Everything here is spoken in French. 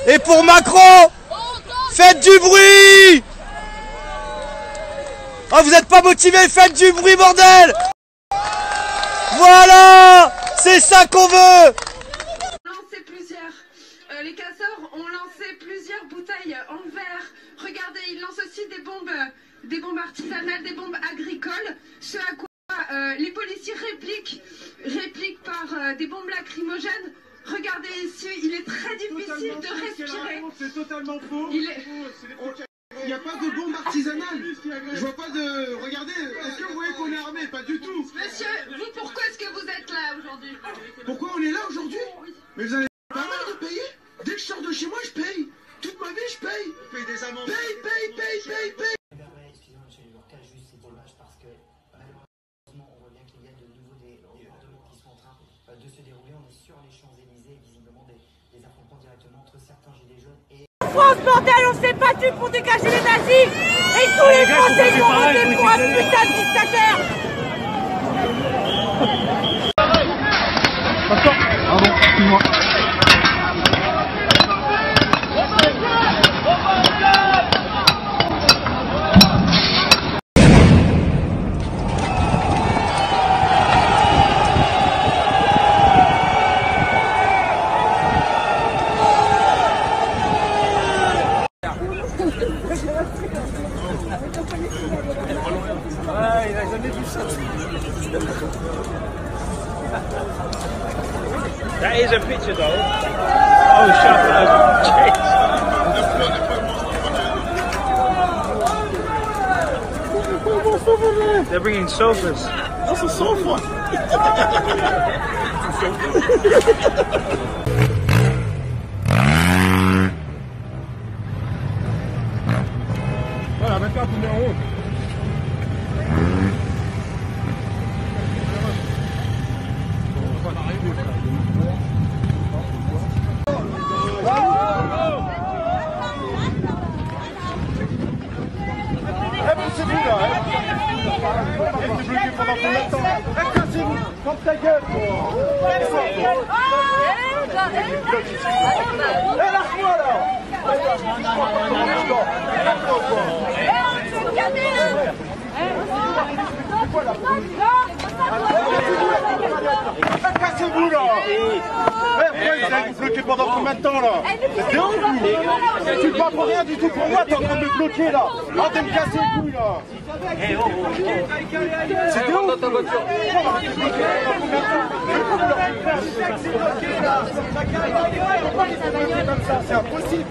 Et pour Macron, faites du bruit! Oh, vous êtes pas motivés, faites du bruit, bordel! Voilà! C'est ça qu'on veut! Les casseurs ont lancé plusieurs bouteilles en verre. Regardez, ils lancent aussi des bombes artisanales, des bombes agricoles. Ce à quoi les policiers répliquent par des bombes lacrymogènes. Regardez ici, il est très difficile de respirer. C'est totalement faux. Il n'y a pas de bombe artisanale. Je vois pas de... Regardez, est-ce que vous voyez qu'on est armé? Pas du tout. Monsieur, vous, pourquoi est-ce que vous êtes là aujourd'hui? Pourquoi on est là aujourd'hui? Mais vous avez pas mal de payer? Dès que je sors de chez moi, je paye. Toute ma vie, je paye. Vous payez des amendes. Paye. Excusez-moi, monsieur Lurca, juste c'est dommage parce que malheureusement, on voit bien qu'il y a de nouveau des débordements qui sont en train de se dérouler. On est sur les Champs-Élysées, visiblement des affrontements directement entre certains gilets jaunes et... France, bordel, on s'est battu pour dégager les nazis. Et tous les Français ils ont voté pour un putain de dictateur. Pardon, excuse-moi. Ah, il a jamais vu ça. That is a picture though. Oh, shut up. They're bringing sofas. That's a sofa. Voilà, maintenant, vous en haut. Poussez-vous là, restez bloqué pendant combien de temps? Cassez-vous, ferme ta gueule. Lâche-moi là. Cassez-vous là. Pourquoi vous allez vous bloquer pendant combien de temps là? C'est ouf vous. Tu ne parles pour rien du tout pour moi, t'es en train de me bloquer là. Arrêtez de me casser les couilles là. C'est ouf dans ta voiture. C'est impossible.